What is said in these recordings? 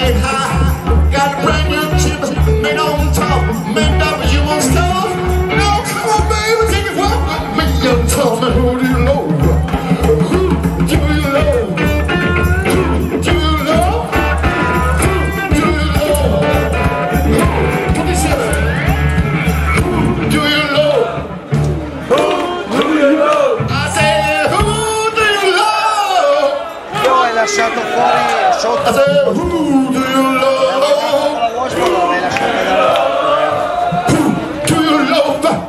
get high. Got a brand new chip, man on top. Man, up, you won't stop. No, come on, baby, take it walk with me. You tell me who do you know? Who do you know? Who do you know? Who do you know? 27. Who do you know? Who do you know? I said, who do you know? Io hai lasciato fuori sotto. I said, who do you know? La vostra l'avrei lasciata da là. Who do you know?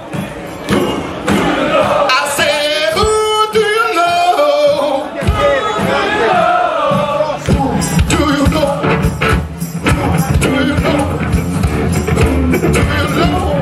I said, who do you know? Who do you know? Do you know? Do you know?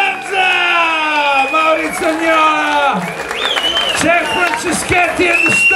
Extravaganza! C'è Franceschetti in the